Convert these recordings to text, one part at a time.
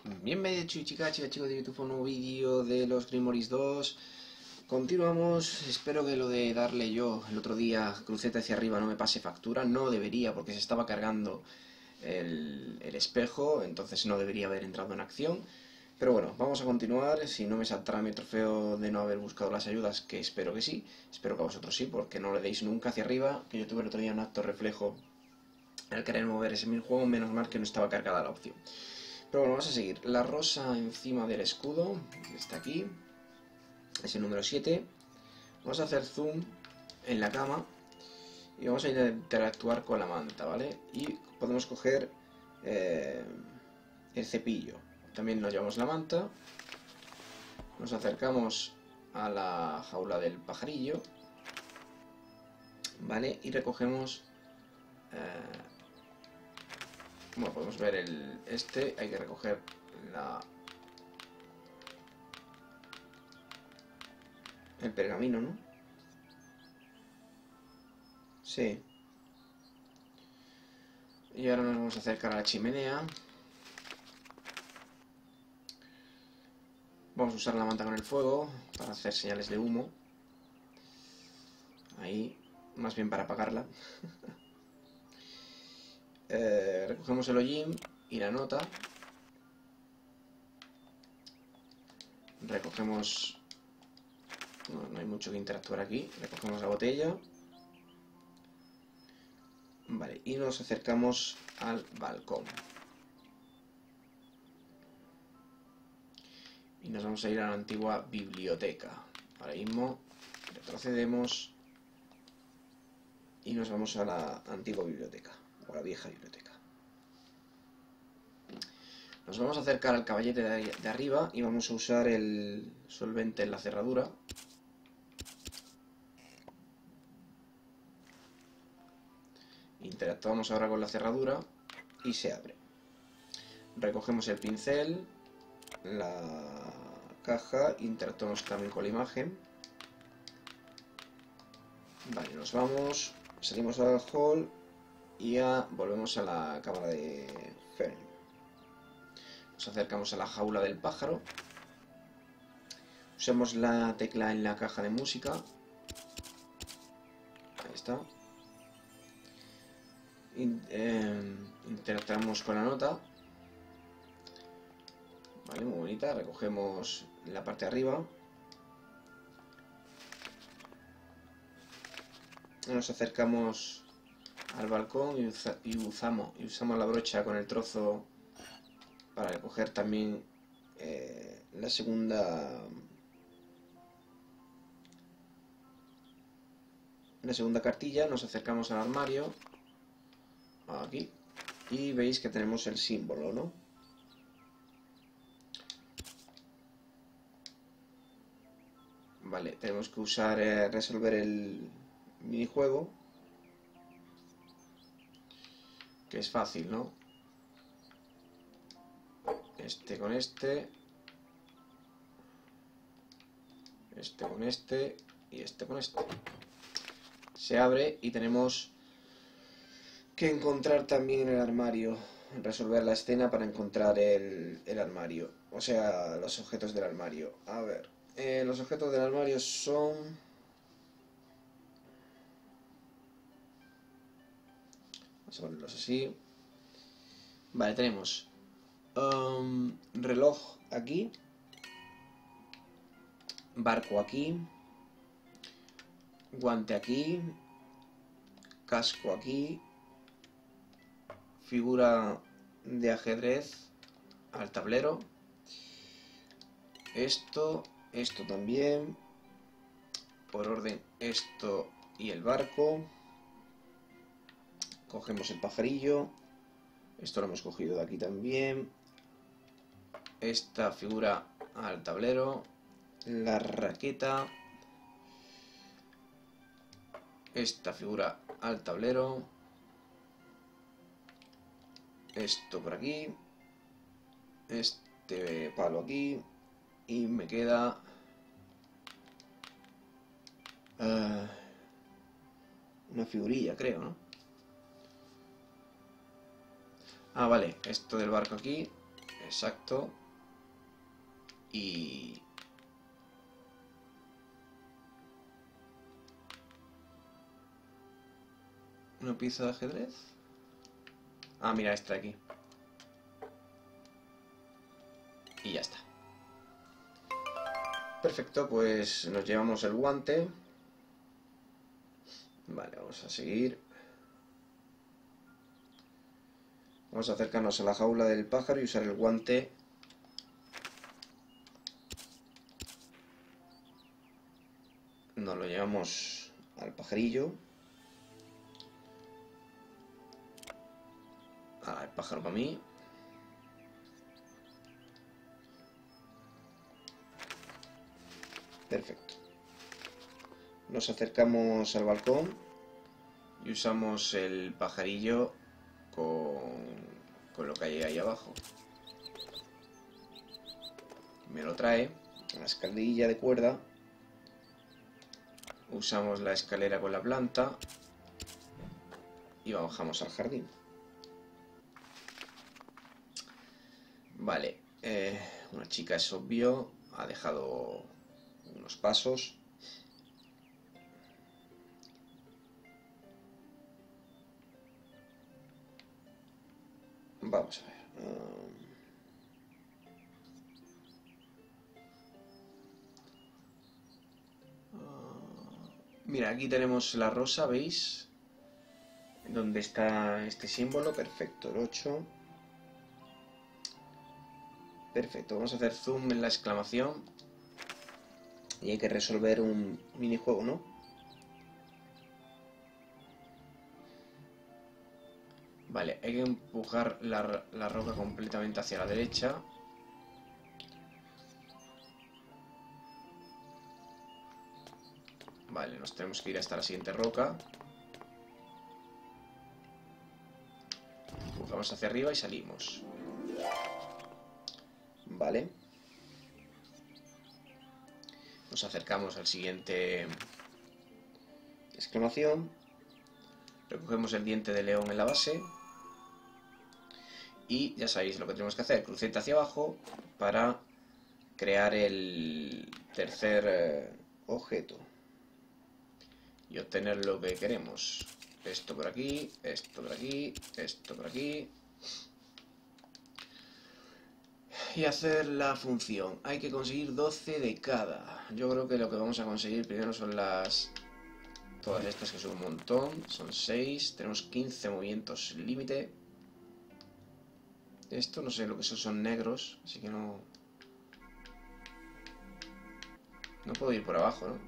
Bienvenidos chicas de YouTube a un nuevo vídeo de los Grimoires 2. Continuamos, espero que lo de darle yo el otro día cruceta hacia arriba no me pase factura. No debería porque se estaba cargando el espejo, entonces no debería haber entrado en acción. Pero bueno, vamos a continuar, si no me saltará mi trofeo de no haber buscado las ayudas, que espero que sí. Espero que a vosotros sí, porque no le deis nunca hacia arriba, que yo tuve el otro día un acto reflejo al querer mover ese minijuego, menos mal que no estaba cargada la opción. Pero bueno, vamos a seguir. La rosa encima del escudo, está aquí, es el número 7. Vamos a hacer zoom en la cama y vamos a interactuar con la manta, ¿vale? Y podemos coger el cepillo. También nos llevamos la manta, nos acercamos a la jaula del pajarillo, ¿vale? Y recogemos... bueno, podemos ver hay que recoger el pergamino, ¿no? Sí. Y ahora nos vamos a acercar a la chimenea. Vamos a usar la manta con el fuego para hacer señales de humo. Ahí, más bien para apagarla. Recogemos el hollín y la nota. Recogemos... no hay mucho que interactuar aquí. Recogemos la botella. Vale, y nos acercamos al balcón. Y nos vamos a ir a la antigua biblioteca. Ahora mismo retrocedemos y nos vamos a la antigua biblioteca, o a la vieja biblioteca. Nos vamos a acercar al caballete de arriba y vamos a usar el solvente en la cerradura. Interactuamos ahora con la cerradura y se abre. Recogemos el pincel, la caja, interactuamos también con la imagen. Vale, nos vamos, salimos al hall y ya volvemos a la cámara de Fern. Nos acercamos a la jaula del pájaro. Usamos la tecla en la caja de música. Ahí está. Interactuamos con la nota. Vale, muy bonita. Recogemos la parte de arriba. Nos acercamos al balcón y usamos la brocha con el trozo para recoger también la segunda cartilla. Nos acercamos al armario, aquí, y veis que tenemos el símbolo, ¿no? Vale, tenemos que usar resolver el minijuego, que es fácil, ¿no? Este con este con este y este con este. Se abre y tenemos que encontrar también el armario, resolver la escena para encontrar el armario, o sea, los objetos del armario. A ver, los objetos del armario son... vamos a ponerlos así. Vale, tenemos reloj aquí, barco aquí, guante aquí, casco aquí, figura de ajedrez al tablero, esto también, por orden esto y el barco. Cogemos el pajarillo, esto lo hemos cogido de aquí también, esta figura al tablero, la raqueta, esta figura al tablero, esto por aquí, este palo aquí, y me queda una figurilla, creo, ¿no? Ah, vale, esto del barco aquí, Exacto. Y... una pieza de ajedrez. Ah, mira, esta de aquí. Y ya está. Perfecto, pues nos llevamos el guante. Vale, vamos a seguir. Vamos a acercarnos a la jaula del pájaro y usar el guante. Nos lo llevamos al pajarillo. El pájaro para mí. Perfecto. Nos acercamos al balcón y usamos el pajarillo con lo que hay ahí abajo. Me lo trae la escalerilla de cuerda. Usamos la escalera con la planta y bajamos al jardín. Vale, una chica es obvio, ha dejado unos pasos. Vamos a ver. Mira, aquí tenemos la rosa, ¿veis? ¿Dónde está este símbolo? Perfecto, el 8. Perfecto, vamos a hacer zoom en la exclamación. Y hay que resolver un minijuego, ¿no? Vale, hay que empujar la roca completamente hacia la derecha. Vale, nos tenemos que ir hasta la siguiente roca. Empujamos hacia arriba y salimos. Vale. Nos acercamos al siguiente exclamación. Recogemos el diente de león en la base. Y ya sabéis lo que tenemos que hacer. Cruceta hacia abajo para crear el tercer objeto. Y obtener lo que queremos. Esto por aquí, esto por aquí, esto por aquí. Y hacer la función. Hay que conseguir 12 de cada. Yo creo que lo que vamos a conseguir primero son las... todas estas, que son un montón. Son 6. Tenemos 15 movimientos límite. Esto no sé lo que son negros. Así que no... no puedo ir por abajo, ¿no?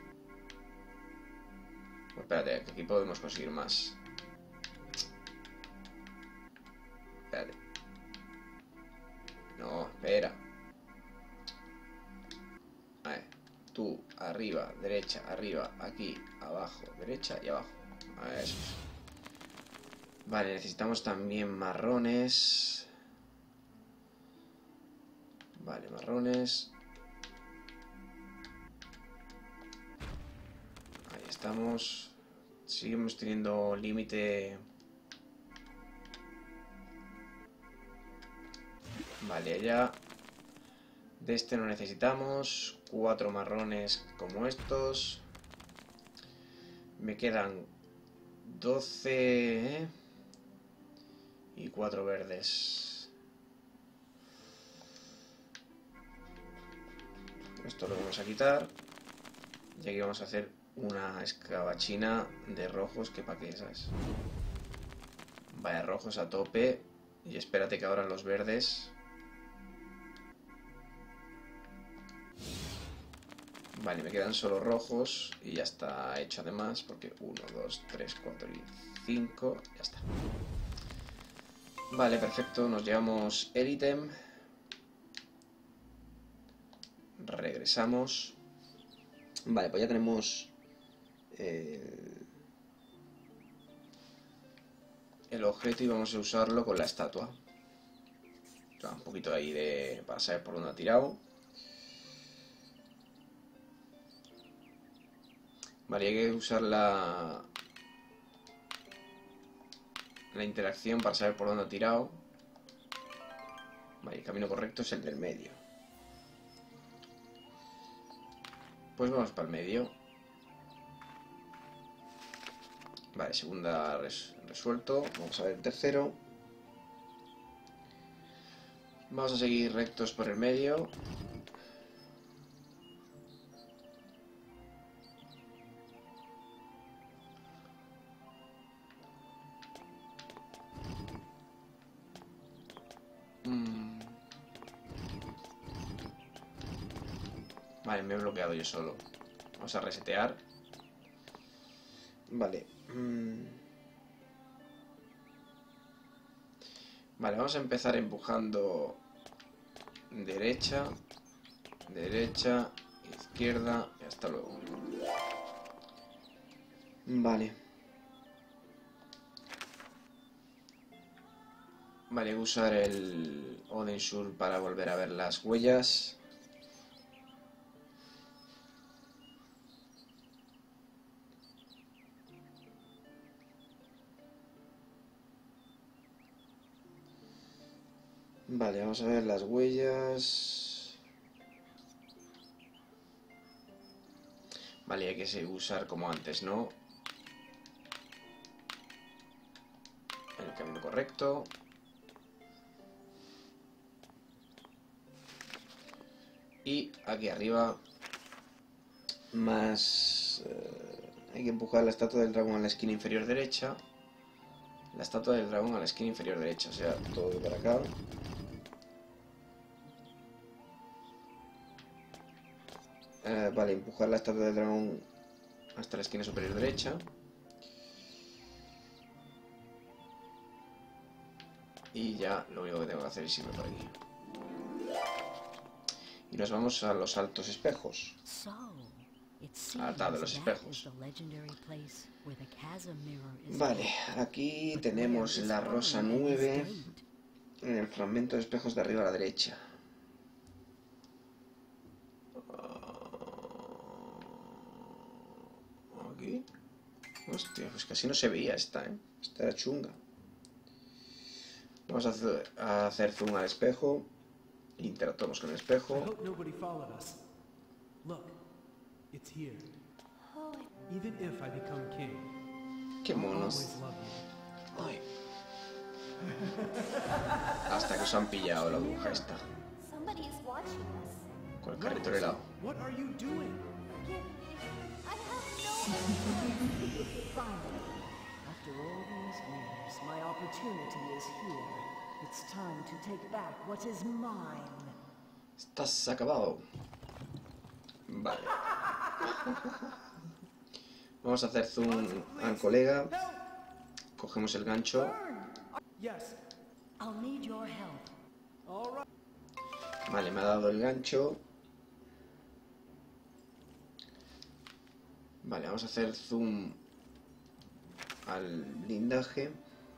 Pues espérate, que aquí podemos conseguir más. Espérate. No, espera. A ver. Tú, arriba, derecha, arriba, aquí, abajo, derecha y abajo. A ver, eso. Vale, necesitamos también marrones. Vale, marrones. Ahí estamos. Seguimos teniendo límite. Vale, ya. De este no necesitamos. 4 marrones como estos. Me quedan 12 y 4 verdes. Esto lo vamos a quitar. Y aquí vamos a hacer una escabachina de rojos, que para qué, ¿sabes? Vaya, rojos a tope. Y espérate que ahora los verdes. Vale, me quedan solo rojos y ya está hecho además, porque 1, 2, 3, 4 y 5, ya está. Vale, perfecto, nos llevamos el ítem. Regresamos. Vale, pues ya tenemos el objeto y vamos a usarlo con la estatua. Un poquito ahí para saber por dónde ha tirado. Vale, hay que usar la interacción para saber por dónde ha tirado. Vale, el camino correcto es el del medio. Pues vamos para el medio. Vale, segunda resuelto. Vamos a ver el tercero. Vamos a seguir rectos por el medio. Vale, me he bloqueado yo solo. Vamos a resetear. Vale. Vale, vamos a empezar empujando derecha, derecha, izquierda y hasta luego. Vale. Vale, voy a usar el Odensur para volver a ver las huellas. Vale, vamos a ver las huellas. Vale, hay que usar como antes, ¿no? El camino correcto. Y aquí arriba más... hay que empujar la estatua del dragón a la esquina inferior derecha. La estatua del dragón a la esquina inferior derecha, o sea, todo para acá. Vale, empujar la estatua del dragón hasta la esquina superior derecha. Y ya lo único que tengo que hacer es irme por aquí. Y nos vamos a los altos espejos. Al altar de los espejos. Vale, aquí tenemos la rosa 9 en el fragmento de espejos de arriba a la derecha. Aquí. Hostia, pues casi no se veía esta, ¿eh? Esta era chunga. Vamos a hacer zoom al espejo. Interactuamos con el espejo. Qué monos. Ay. Hasta que os han pillado la bruja esta. Con el carrito de helado. Estás acabado. Vale. Vamos a hacer zoom al colega. Cogemos el gancho. Vale, me ha dado el gancho. Vale, vamos a hacer zoom al blindaje.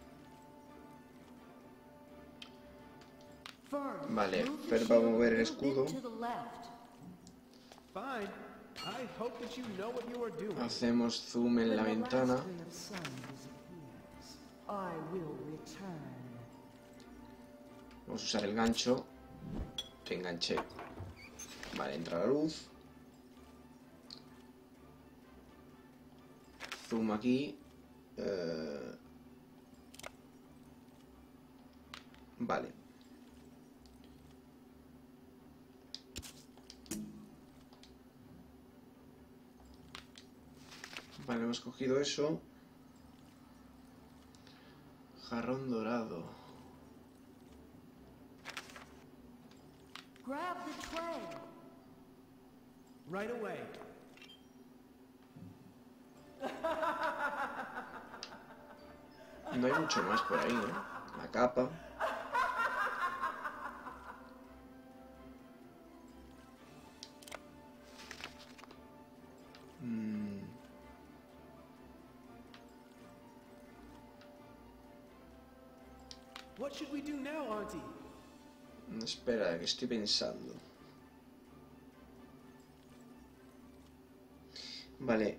Vale, Fer va a mover el escudo. Hacemos zoom en la ventana. Vamos a usar el gancho. Que enganché. Vale, entra la luz. Zoom aquí. Vale. Vale, hemos cogido eso. Jarrón dorado. Grab the tray. Right away. No hay mucho más por ahí, ¿no? La capa. What should we do now, Auntie? Espera, que estoy pensando. Vale,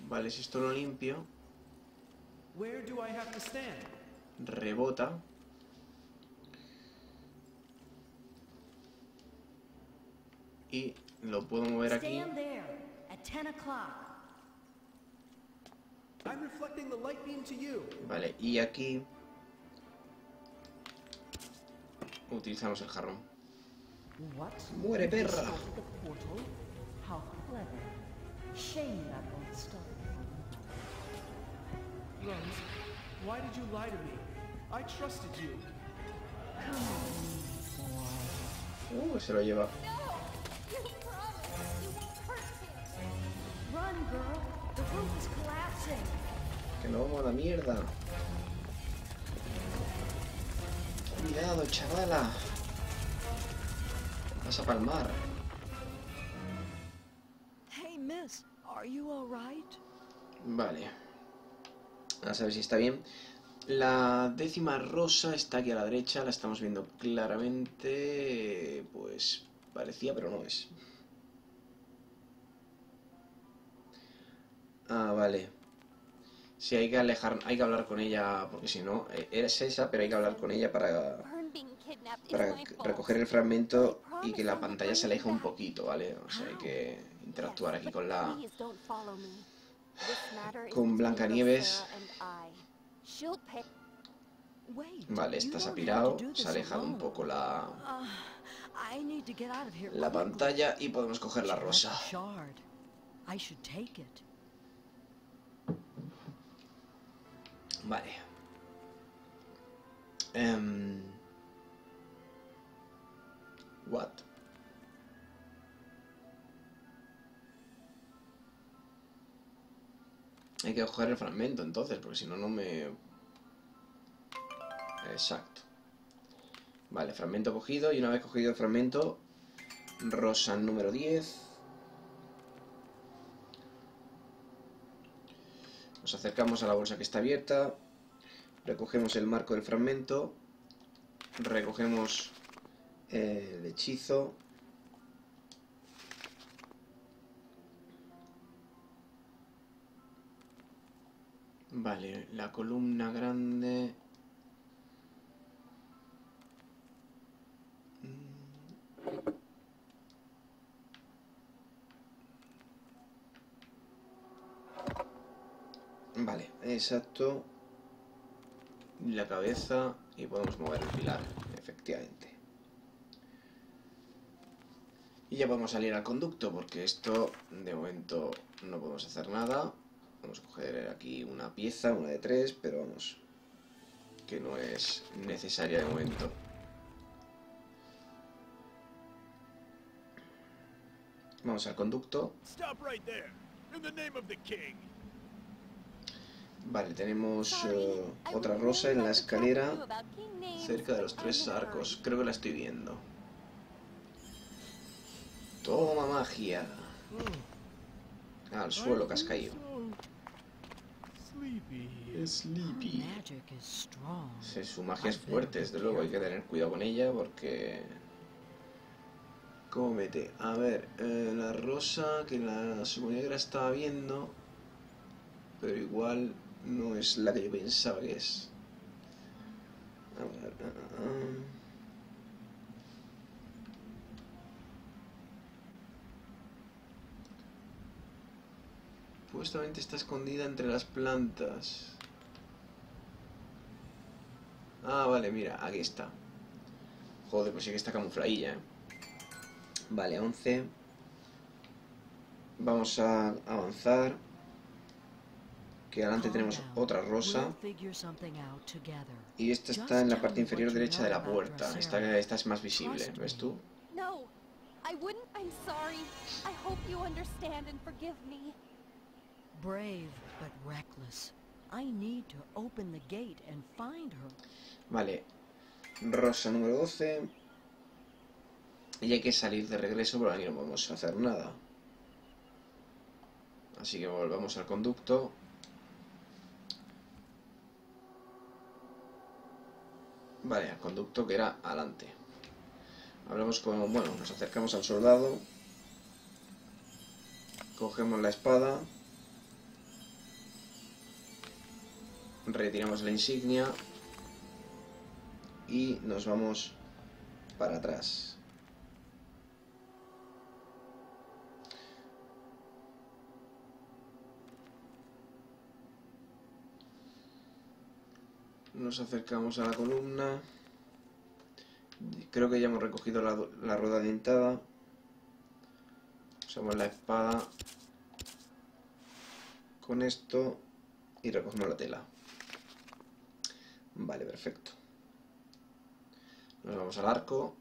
Vale, si esto lo limpio, Where do I have to stand? rebota. Y lo puedo mover aquí. Stand there at 10 o'clock. I'm reflecting the light beam to you. Vale, y aquí utilizamos el jarrón. What? ¡Muere, perra! The portal? How clever. Shame that won't stop. Rose, why did you lie to me? I trusted you. Se lo lleva. Run, girl. The roof is collapsing. Que no vamos a la mierda. Cuidado, chavala. Vas a palmar. Hey, miss. Are you all right? Vale. A ver si está bien. La 10ª rosa está aquí a la derecha. La estamos viendo claramente. Pues parecía, pero no es. Ah, vale. Sí, hay que hablar con ella, porque si no, es esa, pero hay que hablar con ella para recoger el fragmento y que la pantalla se aleje un poquito, ¿vale? O sea, hay que interactuar aquí con Blancanieves. Vale, esta se ha pirado, se ha alejado un poco la pantalla y podemos coger la rosa. Vale. What? Hay que coger el fragmento entonces, porque si no, no me... Exacto. Vale, fragmento cogido, y una vez cogido el fragmento, rosa número 10. Nos acercamos a la bolsa que está abierta, recogemos el marco del fragmento, recogemos el hechizo, vale, la columna grande, vale, exacto, la cabeza y podemos mover el pilar, efectivamente. Y ya podemos salir al conducto, porque esto de momento no podemos hacer nada. Vamos a coger aquí una pieza, una de 3, pero vamos, que no es necesaria de momento. Vamos al conducto. Vale, tenemos otra rosa en la escalera cerca de los 3 arcos. Creo que la estoy viendo. Toma magia. Al suelo que has caído. Sleepy. Sí, su magia es fuerte, desde luego hay que tener cuidado con ella porque... Cómete. A ver, la rosa que la negra estaba viendo, pero igual no es la que yo pensaba que es. A ver, Supuestamente está escondida entre las plantas. Ah, vale, mira, aquí está. Joder, pues sí que está camufladilla, ¿eh? Vale, 11. Vamos a avanzar. Que adelante tenemos otra rosa. Y esta está en la parte inferior derecha de la puerta. Esta es más visible, ¿ves tú? No, I wouldn't. I'm sorry. I hope you understand and forgive me. Brave but reckless. I need to open the gate and find her. Vale. Rosa número 12. Y hay que salir de regreso, pero aquí no podemos hacer nada. Así que volvamos al conducto. Vale, al conducto que era adelante. Hablamos con... Bueno, nos acercamos al soldado. Cogemos la espada. Retiramos la insignia y nos vamos para atrás. Nos acercamos a la columna. Creo que ya hemos recogido la rueda dentada. Usamos la espada con esto y recogemos la tela. Vale, perfecto. Nos vamos al arco.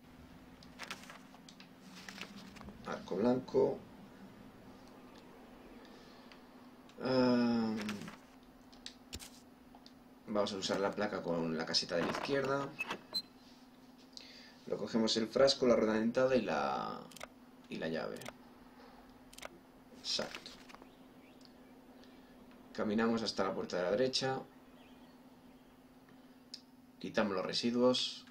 Arco blanco. Vamos a usar la placa con la caseta de la izquierda. Lo cogemos el frasco, la rueda dentada y la llave. Exacto. Caminamos hasta la puerta de la derecha. Quitamos los residuos.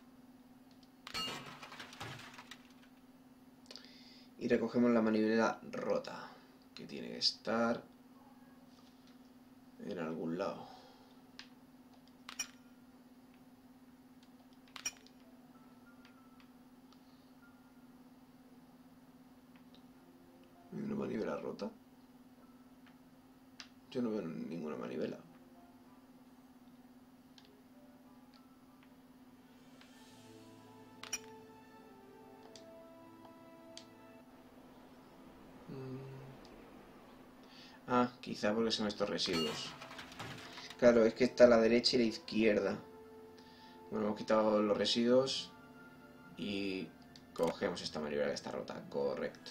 Y recogemos la manivela rota, que tiene que estar en algún lado. ¿Hay una manivela rota? Yo no veo ninguna manivela. Ah, quizá porque son estos residuos. Claro, es que está a la derecha y la izquierda. Bueno, hemos quitado los residuos y cogemos esta manivela que está rota. Correcto.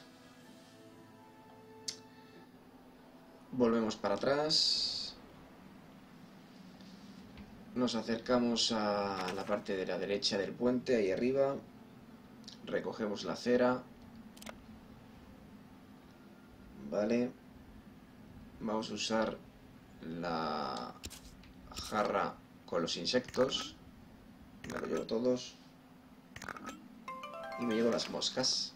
Volvemos para atrás. Nos acercamos a la parte de la derecha del puente, ahí arriba. Recogemos la cera. Vale. Vamos a usar la jarra con los insectos. Me lo llevo todos. Y me llevo las moscas.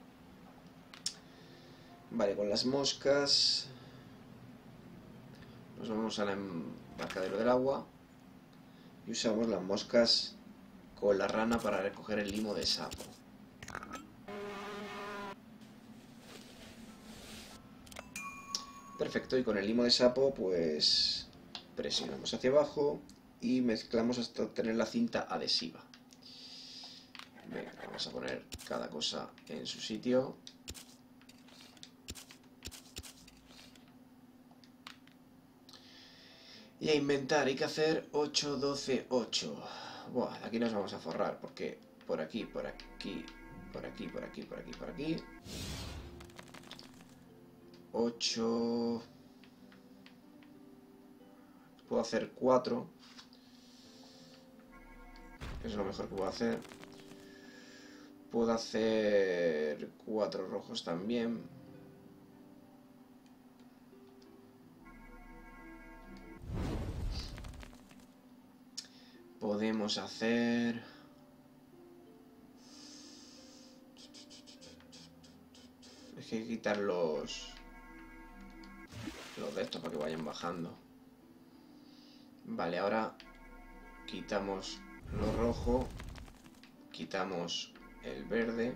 Vale, con las moscas nos vamos al embarcadero del agua y usamos las moscas con la rana para recoger el limo de sapo. Perfecto, y con el limo de sapo pues presionamos hacia abajo y mezclamos hasta obtener la cinta adhesiva. Venga, vamos a poner cada cosa en su sitio. Y a inventar, hay que hacer 8, 12, 8. Buah, de aquí nos vamos a forrar, porque por aquí, por aquí, por aquí, por aquí, por aquí, por aquí. 8. Puedo hacer 4. Es lo mejor que puedo hacer. Puedo hacer 4 rojos también. Podemos hacer... Es que hay que quitar los de estos para que vayan bajando. Vale, ahora quitamos lo rojo, quitamos el verde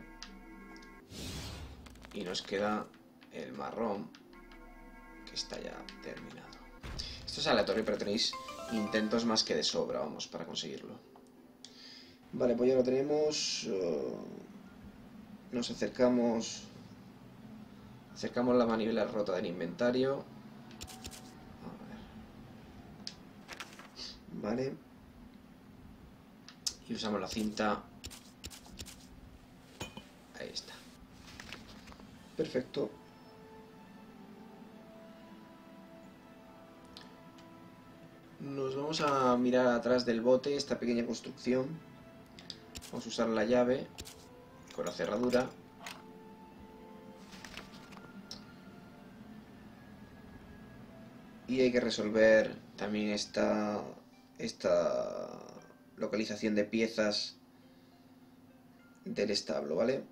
y nos queda el marrón, que está ya terminado. Esto es aleatorio, pero tenéis intentos más que de sobra, vamos, para conseguirlo. Vale, pues ya lo tenemos. Nos acercamos la manivela rota del inventario. Vale. Y usamos la cinta. Ahí está. Perfecto. Nos vamos a mirar atrás del bote, esta pequeña construcción. Vamos a usar la llave con la cerradura. Y hay que resolver también esta localización de piezas del establo, ¿vale?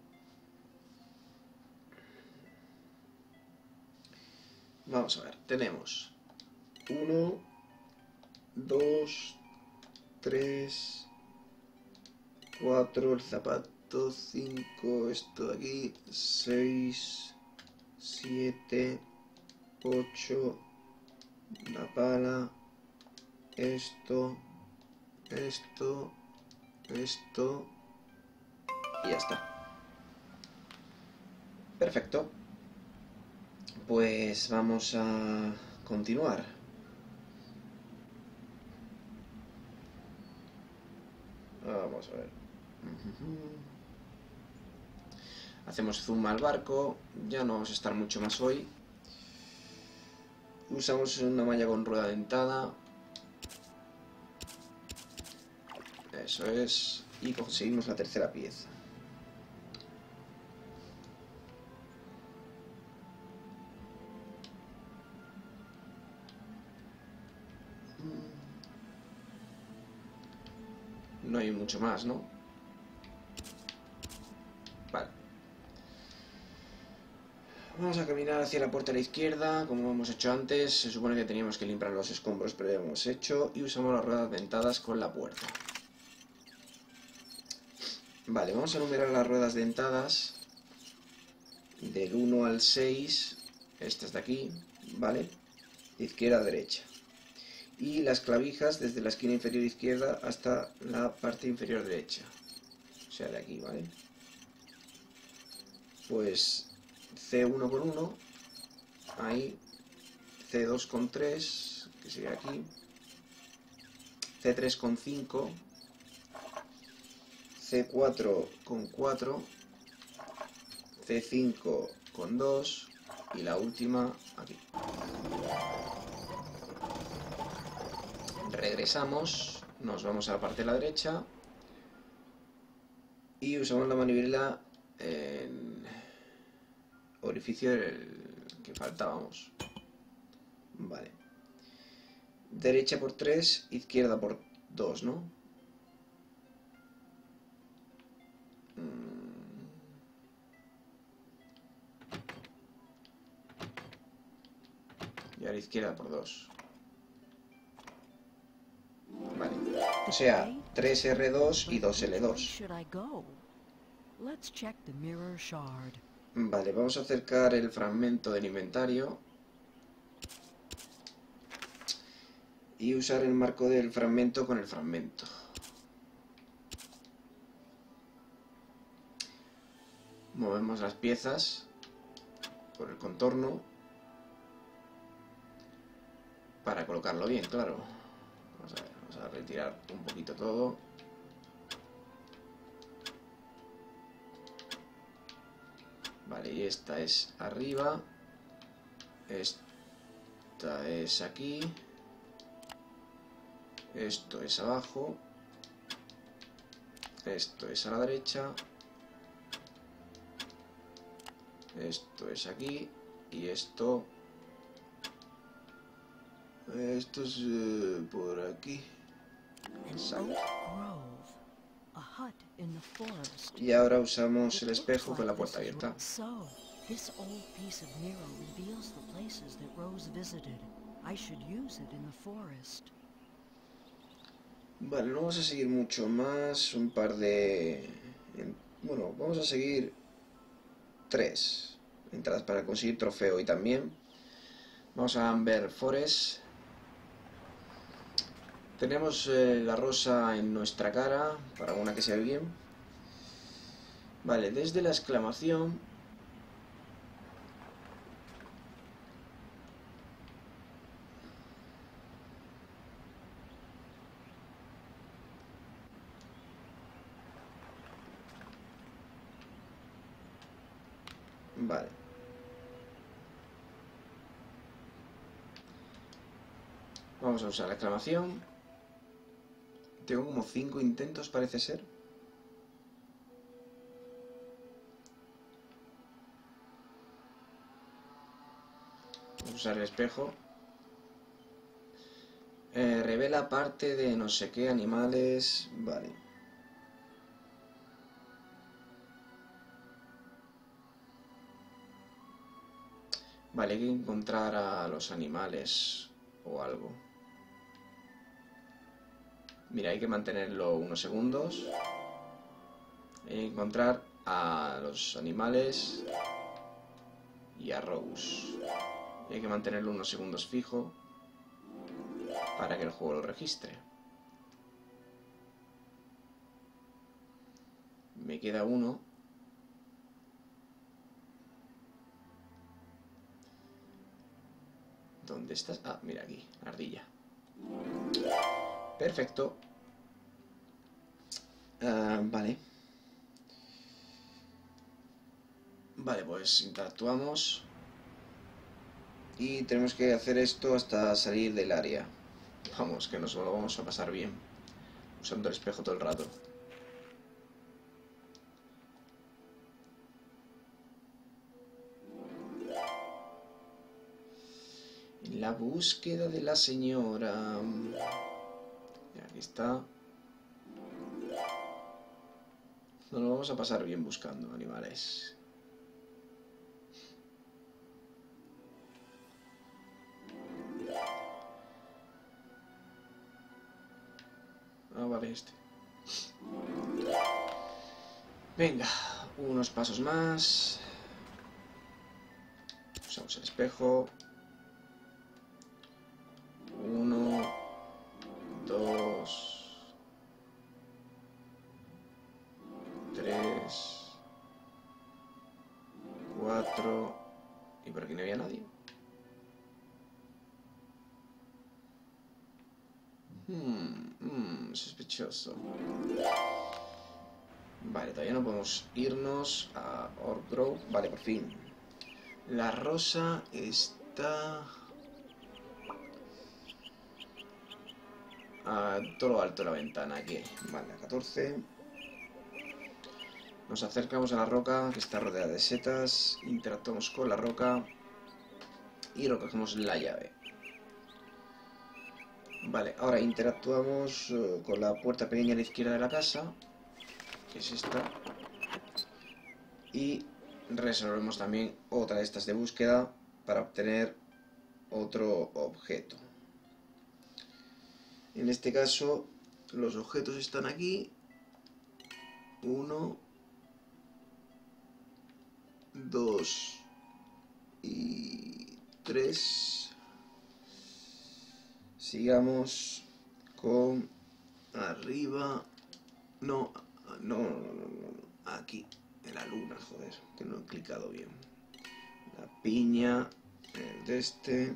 Vamos a ver, tenemos 1, 2, 3, 4, el zapato, 5, esto de aquí, 6, 7, 8, la pala, esto, esto, esto y ya está. Perfecto. Pues vamos a continuar. Vamos a ver. Hacemos zoom al barco. Ya no vamos a estar mucho más hoy. Usamos una malla con rueda dentada. Eso es. Y conseguimos la tercera pieza. No hay mucho más, ¿no? Vale. Vamos a caminar hacia la puerta a la izquierda, como hemos hecho antes. Se supone que teníamos que limpiar los escombros, pero ya lo hemos hecho. Y usamos las ruedas dentadas con la puerta. Vale, vamos a numerar las ruedas dentadas del 1 al 6. Estas de aquí, ¿vale? De izquierda a derecha. Y las clavijas desde la esquina inferior izquierda hasta la parte inferior derecha. O sea, de aquí, ¿vale? Pues C1 con 1, ahí, C2 con 3, que sería aquí, C3 con 5, C4 con 4, C5 con 2 y la última aquí. Regresamos, nos vamos a la parte de la derecha y usamos la manivela en orificio que faltábamos. Vale. Derecha por 3, izquierda por 2, ¿no? Y ahora izquierda por 2. Vale. O sea, 3R2 y 2L2. Vale, vamos a acercar el fragmento del inventario y usar el marco del fragmento con el fragmento. Movemos las piezas por el contorno para colocarlo bien, claro. Vamos a ver, vamos a retirar un poquito todo. Vale, y esta es arriba. Esta es aquí. Esto es abajo. Esto es a la derecha. Esto es aquí. Y esto es por aquí. Exacto. Y ahora usamos el espejo con la puerta abierta. Vale, no vamos a seguir mucho más. Un par de... Bueno, vamos a seguir 3 entradas para conseguir trofeo. Y también vamos a Amber Forest. Tenemos la rosa en nuestra cara, para una que sea bien. Vale, desde la exclamación. Vale. Vamos a usar la exclamación. Tengo como 5 intentos, parece ser. Vamos a usar el espejo. Revela parte de no sé qué animales. Vale. Vale, hay que encontrar a los animales o algo. Mira, hay que mantenerlo unos segundos. Hay que encontrar a los animales y a Rose. Y hay que mantenerlo unos segundos fijo para que el juego lo registre. Me queda uno. ¿Dónde estás? Ah, mira aquí, la ardilla. Perfecto. Vale. Vale, pues interactuamos. Y tenemos que hacer esto hasta salir del área. Vamos, que nos lo vamos a pasar bien. Usando el espejo todo el rato. En la búsqueda de la señora. Y aquí está. Nos lo vamos a pasar bien buscando animales. Ah, vale, este. Venga, unos pasos más. Usamos el espejo. 1, 2, 3, 4. Y por aquí no había nadie. Sospechoso. Vale, todavía no podemos irnos a Orc Grove. Vale, por fin. La rosa está a todo lo alto de la ventana aquí. Vale, a 14. Nos acercamos a la roca que está rodeada de setas. Interactuamos con la roca y recogemos la llave. Vale, ahora interactuamos con la puerta pequeña a la izquierda de la casa, que es esta, y resolvemos también otra de estas de búsqueda para obtener otro objeto. En este caso, los objetos están aquí. 1, 2 y 3. Sigamos con arriba. No, aquí, en la luna, joder, que no he clicado bien. La piña, el de este.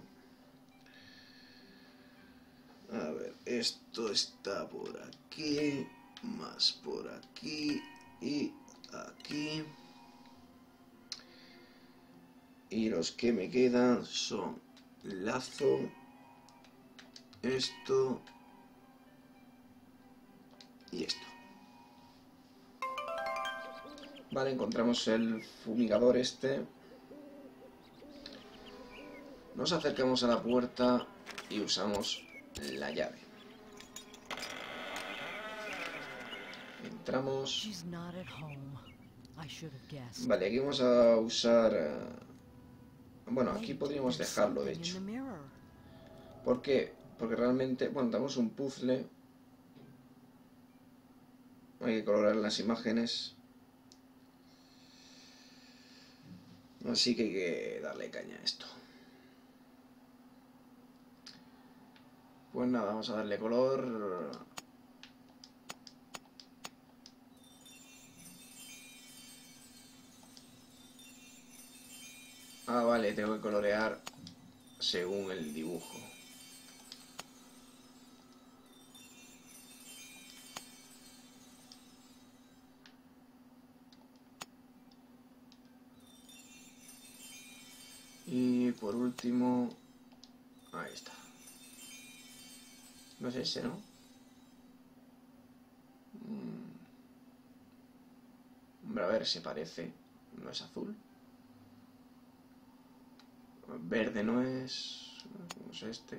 A ver, esto está por aquí, más por aquí y aquí. Y los que me quedan son lazo, esto y esto. Vale, encontramos el fumigador este. Nos acercamos a la puerta y usamos la llave. Entramos. She's not at home. I should have guessed. Vale, aquí vamos a usar... bueno, aquí podríamos There's dejarlo, de something hecho. in the mirror. ¿Por qué? Porque realmente... Bueno, tenemos un puzzle. Hay que colorear las imágenes. Así que hay que darle caña a esto. Pues nada, vamos a darle color. Ah, vale, tengo que colorear según el dibujo. Y por último... Ahí está. No es ese, ¿no? Hombre, a ver, se parece. No es azul. Verde no es... No es este.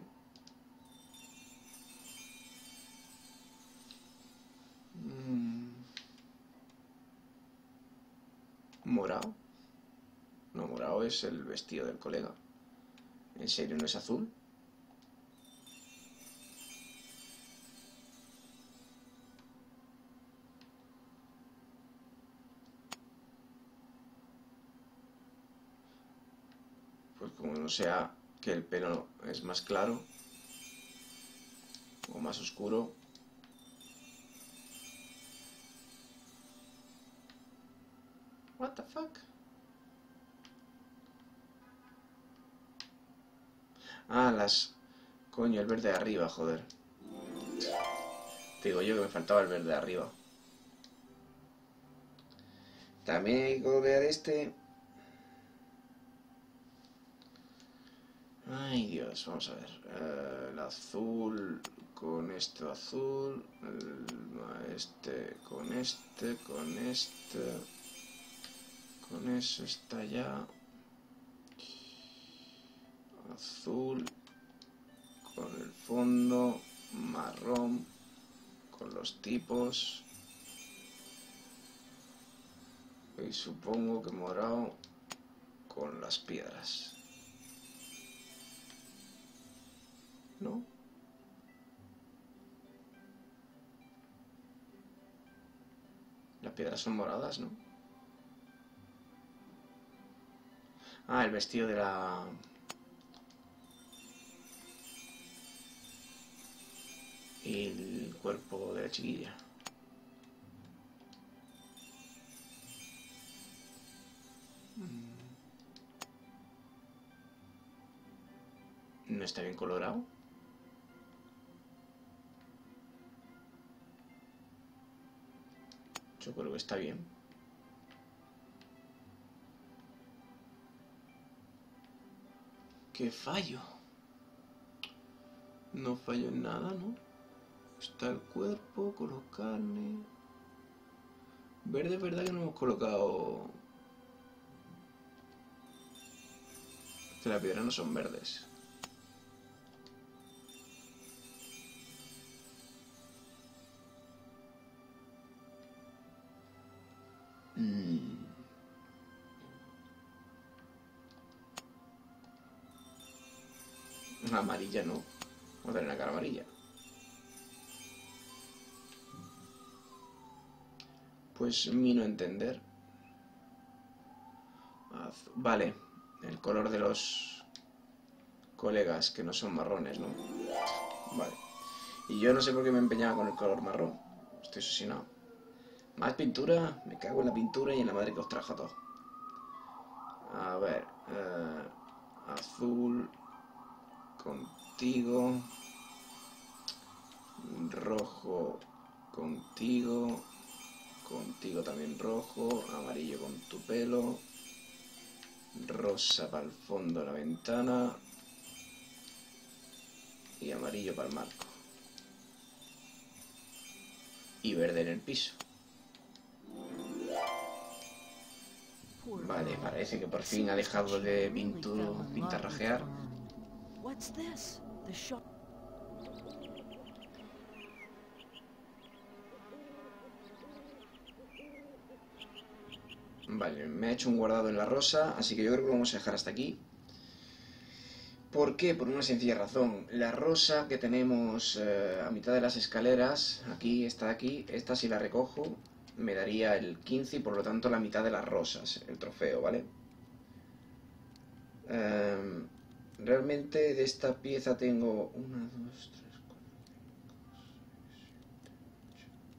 Morado. No, morado es el vestido del colega. ¿En serio no es azul? no sea que el pelo es más claro o más oscuro. What the fuck? Ah, las... Coño, el verde de arriba, joder. Te digo yo que me faltaba el verde de arriba. También hay que colorear este. Ay, Dios, vamos a ver. El azul con este azul. Este con este, con este. Con eso está ya. Azul con el fondo. Marrón con los tipos. Y supongo que morado con las piedras. ¿No? Las piedras son moradas, ¿no? Ah, el vestido de la... Y el cuerpo de la chiquilla. ¿No está bien colorado? Yo creo que está bien. ¿Qué fallo? No fallo en nada, ¿no? Está el cuerpo, colocarme... Verde es verdad que no hemos colocado... Que las piedras no son verdes. Amarilla no. Vamos a tener la cara amarilla. Pues mi no entender. Vale. El color de los colegas que no son marrones, ¿no? Vale. Y yo no sé por qué me empeñaba con el color marrón. Estoy asesinado. Más pintura. Me cago en la pintura y en la madre que os trajo a todos. A ver. Azul. Contigo. Rojo. Contigo. Contigo también rojo. Amarillo con tu pelo. Rosa para el fondo de la ventana. Y amarillo para el marco. Y verde en el piso. Vale, parece que por fin ha dejado de pintarrajear. What's this? The shop. Vale, me ha hecho un guardado en la rosa, así que yo creo que lo vamos a dejar hasta aquí. ¿Por qué? Por una sencilla razón. La rosa que tenemos a mitad de las escaleras, aquí, está aquí, esta si la recojo, me daría el 15 y por lo tanto la mitad de las rosas, el trofeo, ¿vale? Realmente de esta pieza tengo 1, 2, 3, 4, 5, 6, 7, 8.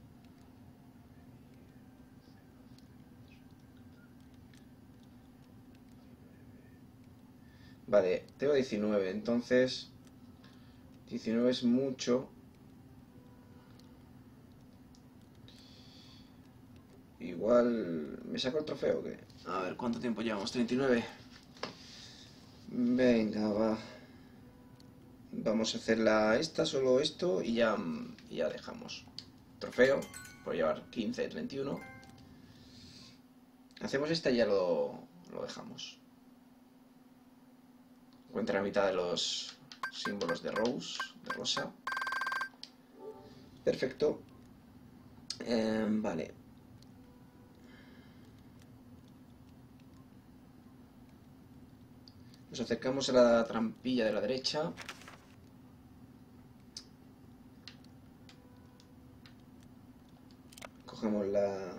Vale, tengo 19, entonces 19 es mucho. Igual... ¿me saco el trofeo o qué? A ver, ¿cuánto tiempo llevamos? 39. Venga, va. Vamos a hacerla esta, solo esto, y ya dejamos. Trofeo, por llevar 15, 31. Hacemos esta y ya lo dejamos. Encuentra la mitad de los símbolos de Rose, de rosa. Perfecto. Vale. Nos acercamos a la trampilla de la derecha. Cogemos la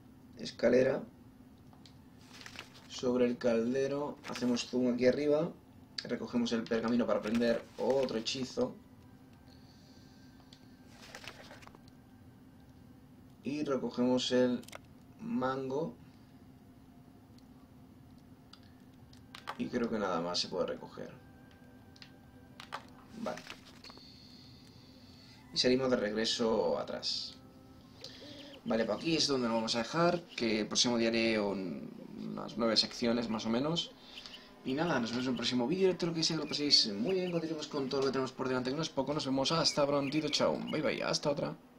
escalera. Sobre el caldero hacemos zoom aquí arriba Recogemos el pergamino para aprender otro hechizo. Y recogemos el mango. Y creo que nada más se puede recoger. Vale. Y salimos de regreso atrás. Vale, pues aquí es donde lo vamos a dejar. Que el próximo día haré unas 9 secciones más o menos. Y nada, nos vemos en el próximo vídeo. Espero que lo paséis muy bien. Continuemos con todo lo que tenemos por delante, que no es poco. Nos vemos hasta prontito. Chao. Bye bye. Hasta otra.